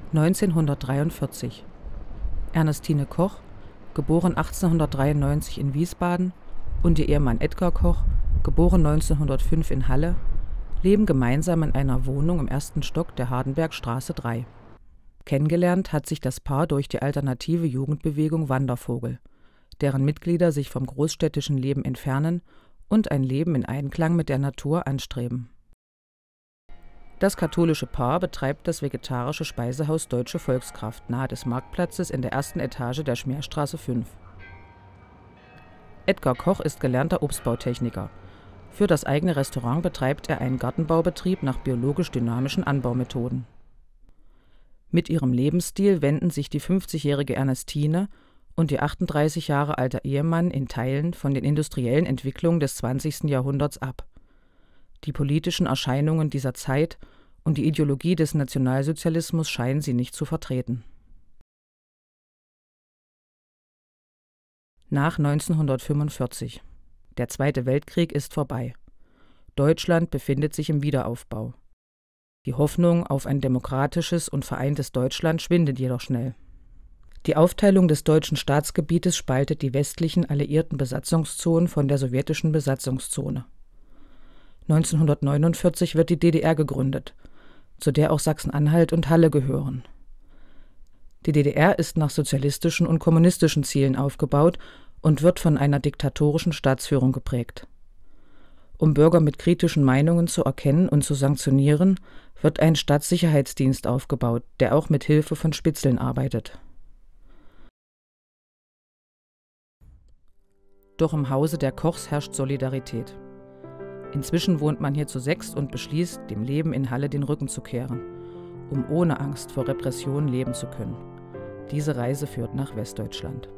1943. Ernestine Koch, geboren 1893 in Wiesbaden, und ihr Ehemann Edgar Koch, geboren 1905 in Halle, leben gemeinsam in einer Wohnung im 1. Stock der Hardenbergstraße 3. Kennengelernt hat sich das Paar durch die alternative Jugendbewegung Wandervogel, deren Mitglieder sich vom großstädtischen Leben entfernen und ein Leben in Einklang mit der Natur anstreben. Das katholische Paar betreibt das vegetarische Speisehaus Deutsche Volkskraft nahe des Marktplatzes in der 1. Etage der Schmeerstraße 5. Edgar Koch ist gelernter Obstbautechniker. Für das eigene Restaurant betreibt er einen Gartenbaubetrieb nach biologisch-dynamischen Anbaumethoden. Mit ihrem Lebensstil wenden sich die 50-jährige Ernestine und ihr 38 Jahre alter Ehemann in Teilen von den industriellen Entwicklungen des 20. Jahrhunderts ab. Die politischen Erscheinungen dieser Zeit und die Ideologie des Nationalsozialismus scheinen sie nicht zu vertreten. Nach 1945. Der Zweite Weltkrieg ist vorbei. Deutschland befindet sich im Wiederaufbau. Die Hoffnung auf ein demokratisches und vereintes Deutschland schwindet jedoch schnell. Die Aufteilung des deutschen Staatsgebietes spaltet die westlichen alliierten Besatzungszonen von der sowjetischen Besatzungszone. 1949 wird die DDR gegründet, zu der auch Sachsen-Anhalt und Halle gehören. Die DDR ist nach sozialistischen und kommunistischen Zielen aufgebaut und wird von einer diktatorischen Staatsführung geprägt. Um Bürger mit kritischen Meinungen zu erkennen und zu sanktionieren, wird ein Staatssicherheitsdienst aufgebaut, der auch mit Hilfe von Spitzeln arbeitet. Doch im Hause der Kochs herrscht Solidarität. Inzwischen wohnt man hier zu 6 und beschließt, dem Leben in Halle den Rücken zu kehren, um ohne Angst vor Repression leben zu können. Diese Reise führt nach Westdeutschland.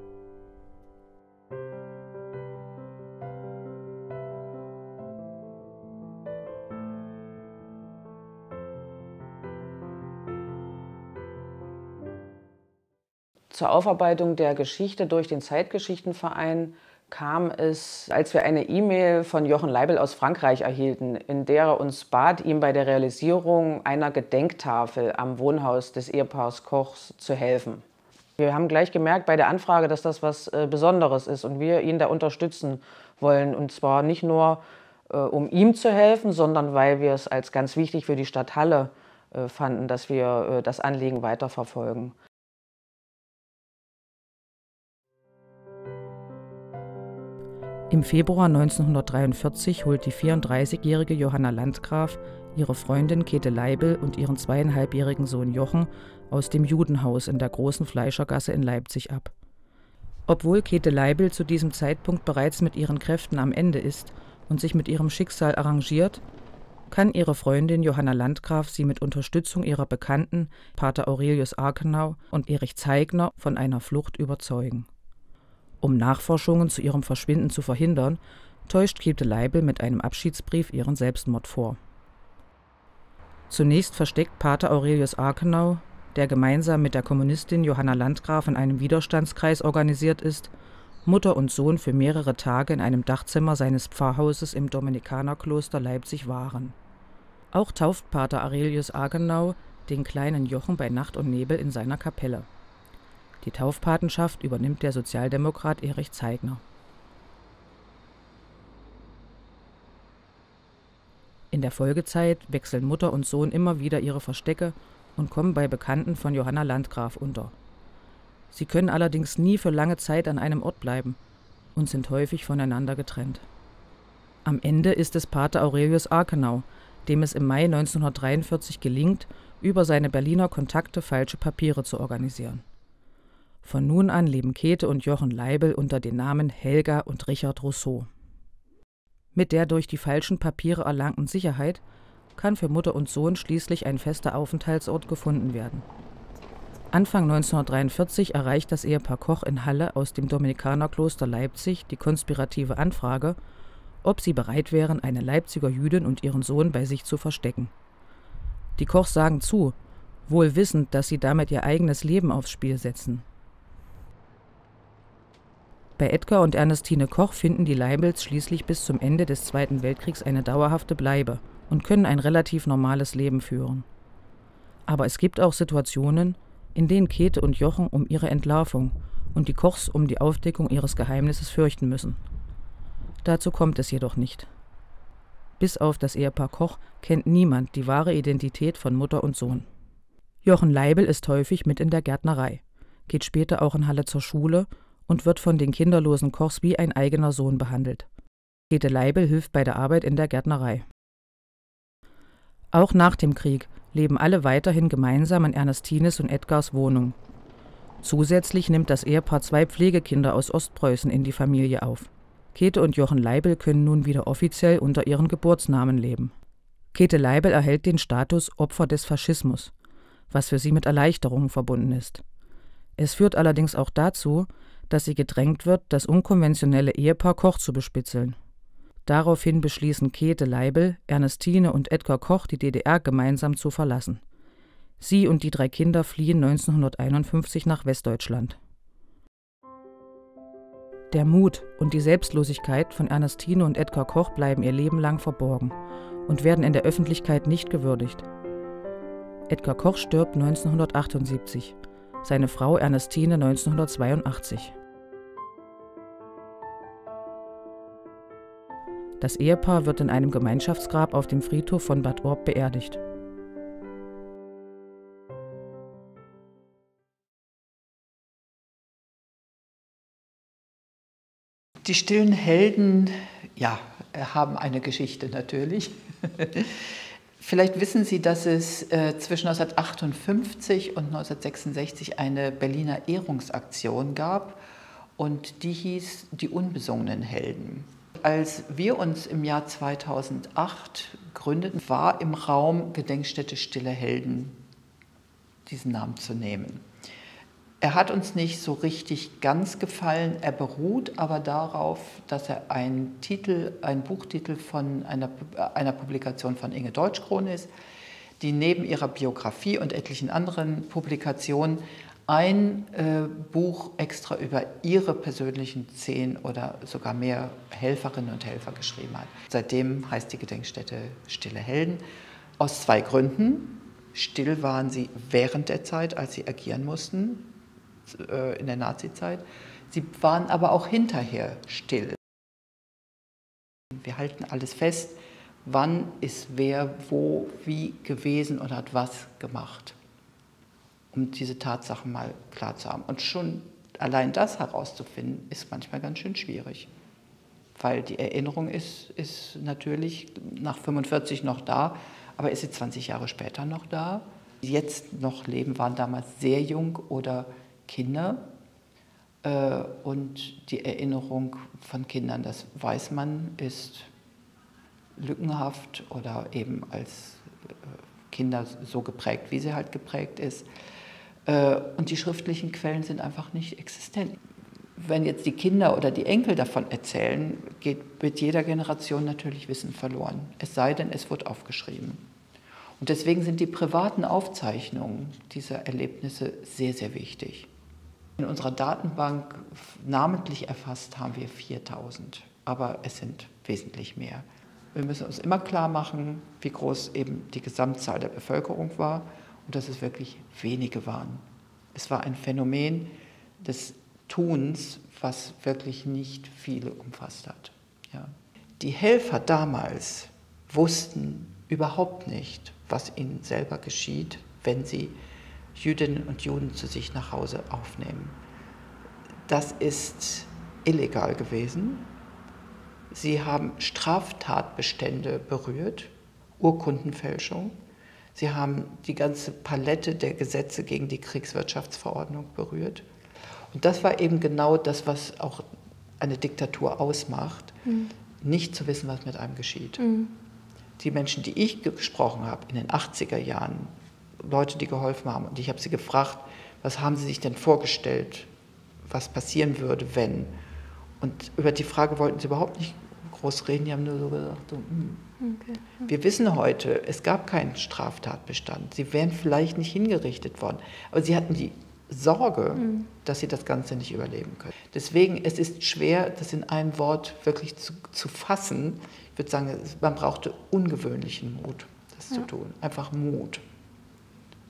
Zur Aufarbeitung der Geschichte durch den Zeitgeschichtenverein kam es, als wir eine E-Mail von Jochen Leibl aus Frankreich erhielten, in der er uns bat, ihm bei der Realisierung einer Gedenktafel am Wohnhaus des Ehepaars Kochs zu helfen. Wir haben gleich gemerkt bei der Anfrage, dass das was Besonderes ist und wir ihn da unterstützen wollen. Und zwar nicht nur, um ihm zu helfen, sondern weil wir es als ganz wichtig für die Stadt Halle fanden, dass wir das Anliegen weiterverfolgen. Im Februar 1943 holt die 34-jährige Johanna Landgraf ihre Freundin Käthe Leibl und ihren 2,5-jährigen Sohn Jochen aus dem Judenhaus in der Großen Fleischergasse in Leipzig ab. Obwohl Käthe Leibl zu diesem Zeitpunkt bereits mit ihren Kräften am Ende ist und sich mit ihrem Schicksal arrangiert, kann ihre Freundin Johanna Landgraf sie mit Unterstützung ihrer Bekannten Pater Aurelius Arkenau und Erich Zeigner von einer Flucht überzeugen. Um Nachforschungen zu ihrem Verschwinden zu verhindern, täuscht Käthe Leibl mit einem Abschiedsbrief ihren Selbstmord vor. Zunächst versteckt Pater Aurelius Arkenau, der gemeinsam mit der Kommunistin Johanna Landgraf in einem Widerstandskreis organisiert ist, Mutter und Sohn für mehrere Tage in einem Dachzimmer seines Pfarrhauses im Dominikanerkloster Leipzig Waren. Auch tauft Pater Aurelius Arkenau den kleinen Jochen bei Nacht und Nebel in seiner Kapelle. Die Taufpatenschaft übernimmt der Sozialdemokrat Erich Zeigner. In der Folgezeit wechseln Mutter und Sohn immer wieder ihre Verstecke und kommen bei Bekannten von Johanna Landgraf unter. Sie können allerdings nie für lange Zeit an einem Ort bleiben und sind häufig voneinander getrennt. Am Ende ist es Pater Aurelius Arkenau, dem es im Mai 1943 gelingt, über seine Berliner Kontakte falsche Papiere zu organisieren. Von nun an leben Käthe und Jochen Leibl unter den Namen Helga und Richard Rousseau. Mit der durch die falschen Papiere erlangten Sicherheit kann für Mutter und Sohn schließlich ein fester Aufenthaltsort gefunden werden. Anfang 1943 erreicht das Ehepaar Koch in Halle aus dem Dominikanerkloster Leipzig die konspirative Anfrage, ob sie bereit wären, eine Leipziger Jüdin und ihren Sohn bei sich zu verstecken. Die Kochs sagen zu, wohl wissend, dass sie damit ihr eigenes Leben aufs Spiel setzen. Bei Edgar und Ernestine Koch finden die Leibls schließlich bis zum Ende des Zweiten Weltkriegs eine dauerhafte Bleibe und können ein relativ normales Leben führen. Aber es gibt auch Situationen, in denen Käthe und Jochen um ihre Entlarvung und die Kochs um die Aufdeckung ihres Geheimnisses fürchten müssen. Dazu kommt es jedoch nicht. Bis auf das Ehepaar Koch kennt niemand die wahre Identität von Mutter und Sohn. Jochen Leibel ist häufig mit in der Gärtnerei, geht später auch in Halle zur Schule und wird von den kinderlosen Kochs wie ein eigener Sohn behandelt. Käthe Leibel hilft bei der Arbeit in der Gärtnerei. Auch nach dem Krieg leben alle weiterhin gemeinsam in Ernestines und Edgars Wohnung. Zusätzlich nimmt das Ehepaar 2 Pflegekinder aus Ostpreußen in die Familie auf. Käthe und Jochen Leibel können nun wieder offiziell unter ihren Geburtsnamen leben. Käthe Leibel erhält den Status Opfer des Faschismus, was für sie mit Erleichterungen verbunden ist. Es führt allerdings auch dazu, dass sie gedrängt wird, das unkonventionelle Ehepaar Koch zu bespitzeln. Daraufhin beschließen Käthe Leibel, Ernestine und Edgar Koch, die DDR gemeinsam zu verlassen. Sie und die 3 Kinder fliehen 1951 nach Westdeutschland. Der Mut und die Selbstlosigkeit von Ernestine und Edgar Koch bleiben ihr Leben lang verborgen und werden in der Öffentlichkeit nicht gewürdigt. Edgar Koch stirbt 1978, seine Frau Ernestine 1982. Das Ehepaar wird in einem Gemeinschaftsgrab auf dem Friedhof von Bad Orb beerdigt. Die stillen Helden, ja, haben eine Geschichte natürlich. Vielleicht wissen Sie, dass es zwischen 1958 und 1966 eine Berliner Ehrungsaktion gab und die hieß Die unbesungenen Helden. Als wir uns im Jahr 2008 gründeten, war im Raum Gedenkstätte Stille Helden, diesen Namen zu nehmen. Er hat uns nicht so richtig ganz gefallen, er beruht aber darauf, dass er ein Buchtitel von einer Publikation von Inge Deutschkron ist, die neben ihrer Biografie und etlichen anderen Publikationen ein Buch extra über ihre persönlichen 10 oder sogar mehr Helferinnen und Helfer geschrieben hat. Seitdem heißt die Gedenkstätte Stille Helden, aus 2 Gründen. Still waren sie während der Zeit, als sie agieren mussten, in der Nazizeit. Sie waren aber auch hinterher still. Wir halten alles fest, wann ist wer, wo, wie gewesen und hat was gemacht, um diese Tatsachen mal klar zu haben. Und schon allein das herauszufinden, ist manchmal ganz schön schwierig, weil die Erinnerung ist natürlich nach 45 noch da, aber ist sie 20 Jahre später noch da? Die jetzt noch leben, waren damals sehr jung oder Kinder und die Erinnerung von Kindern, das weiß man, ist lückenhaft oder eben als Kinder so geprägt, wie sie halt geprägt ist. Und die schriftlichen Quellen sind einfach nicht existent. Wenn jetzt die Kinder oder die Enkel davon erzählen, geht mit jeder Generation natürlich Wissen verloren. Es sei denn, es wird aufgeschrieben. Und deswegen sind die privaten Aufzeichnungen dieser Erlebnisse sehr, sehr wichtig. In unserer Datenbank namentlich erfasst haben wir 4000, aber es sind wesentlich mehr. Wir müssen uns immer klar machen, wie groß eben die Gesamtzahl der Bevölkerung war und dass es wirklich wenige waren. Es war ein Phänomen des Tuns, was wirklich nicht viele umfasst hat. Ja. Die Helfer damals wussten überhaupt nicht, was ihnen selber geschieht, wenn sie Jüdinnen und Juden zu sich nach Hause aufnehmen. Das ist illegal gewesen. Sie haben Straftatbestände berührt, Urkundenfälschung. Sie haben die ganze Palette der Gesetze gegen die Kriegswirtschaftsverordnung berührt. Und das war eben genau das, was auch eine Diktatur ausmacht, nicht zu wissen, was mit einem geschieht. Die Menschen, die ich gesprochen habe in den 80er Jahren, Leute, die geholfen haben, und ich habe sie gefragt, was haben sie sich denn vorgestellt, was passieren würde, wenn? Und über die Frage wollten sie überhaupt nicht groß reden, die haben nur so gesagt, so, okay. Wir wissen heute, es gab keinen Straftatbestand, sie wären vielleicht nicht hingerichtet worden, aber sie hatten die Sorge, dass sie das Ganze nicht überleben können. Deswegen, es ist schwer, das in einem Wort wirklich zu fassen. Ich würde sagen, man brauchte ungewöhnlichen Mut, das zu tun, einfach Mut.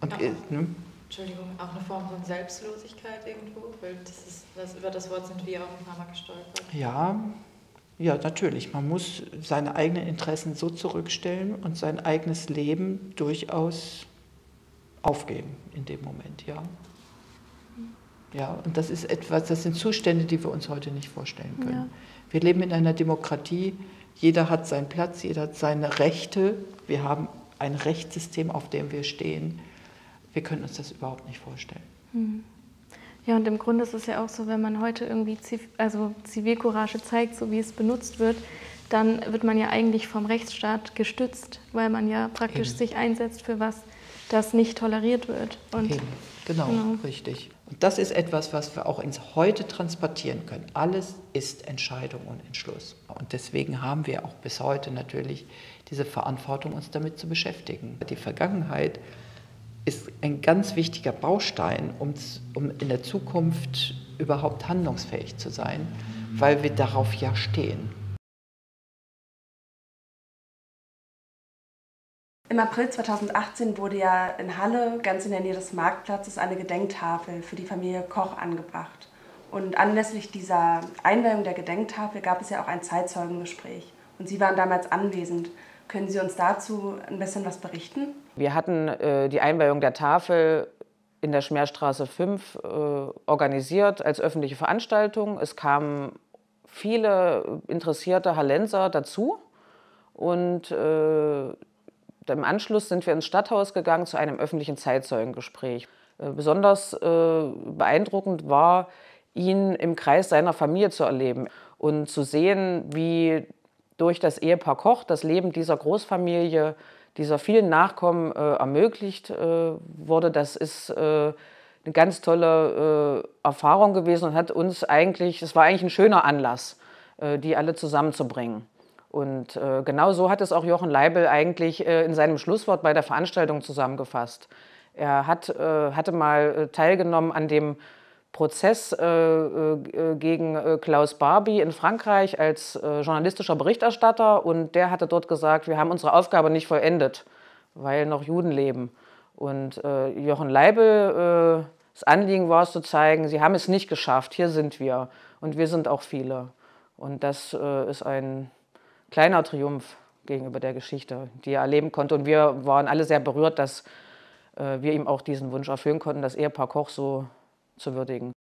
Und, Entschuldigung, auch eine Form von Selbstlosigkeit irgendwo? Weil über das Wort sind wir auch ein paar Mal gestolpert. Ja, natürlich. Man muss seine eigenen Interessen so zurückstellen und sein eigenes Leben durchaus aufgeben in dem Moment, ja. Ja, und das sind Zustände, die wir uns heute nicht vorstellen können. Ja. Wir leben in einer Demokratie, jeder hat seinen Platz, jeder hat seine Rechte. Wir haben ein Rechtssystem, auf dem wir stehen. Wir können uns das überhaupt nicht vorstellen. Ja, und im Grunde ist es ja auch so, wenn man heute irgendwie Zivilcourage zeigt, so wie es benutzt wird, dann wird man ja eigentlich vom Rechtsstaat gestützt, weil man ja praktisch sich einsetzt für was, das nicht toleriert wird. Und genau, richtig. Und das ist etwas, was wir auch ins Heute transportieren können. Alles ist Entscheidung und Entschluss. Und deswegen haben wir auch bis heute natürlich diese Verantwortung, uns damit zu beschäftigen. Die Vergangenheit ist ein ganz wichtiger Baustein, um in der Zukunft überhaupt handlungsfähig zu sein, weil wir darauf ja stehen. Im April 2018 wurde ja in Halle, ganz in der Nähe des Marktplatzes, eine Gedenktafel für die Familie Koch angebracht. Und anlässlich dieser Einweihung der Gedenktafel gab es ja auch ein Zeitzeugengespräch. Und Sie waren damals anwesend. Können Sie uns dazu ein bisschen was berichten? Wir hatten die Einweihung der Tafel in der Schmerstraße 5 organisiert als öffentliche Veranstaltung. Es kamen viele interessierte Hallenser dazu und im Anschluss sind wir ins Stadthaus gegangen zu einem öffentlichen Zeitzeugengespräch. Besonders beeindruckend war, ihn im Kreis seiner Familie zu erleben und zu sehen, wie durch das Ehepaar Koch das Leben dieser Großfamilie, dieser vielen Nachkommen ermöglicht wurde. Das ist eine ganz tolle Erfahrung gewesen und hat uns es war eigentlich ein schöner Anlass, die alle zusammenzubringen. Und genau so hat es auch Jochen Leibl eigentlich in seinem Schlusswort bei der Veranstaltung zusammengefasst. Er hatte mal teilgenommen an dem Prozess gegen Klaus Barbie in Frankreich als journalistischer Berichterstatter. Und der hatte dort gesagt, wir haben unsere Aufgabe nicht vollendet, weil noch Juden leben. Und Jochen Leibl, das Anliegen war es zu zeigen, sie haben es nicht geschafft, hier sind wir. Und wir sind auch viele. Und das ist ein kleiner Triumph gegenüber der Geschichte, die er erleben konnte. Und wir waren alle sehr berührt, dass wir ihm auch diesen Wunsch erfüllen konnten, das Ehepaar Koch so zu würdigen.